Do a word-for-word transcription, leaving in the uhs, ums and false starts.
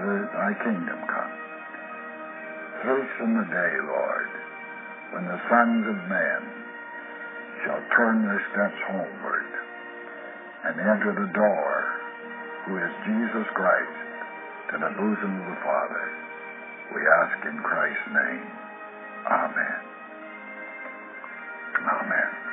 Father, thy kingdom come. Hasten the day, Lord, when the sons of men shall turn their steps homeward and enter the door, who is Jesus Christ, to the bosom of the Father. We ask in Christ's name. Amen. Amen.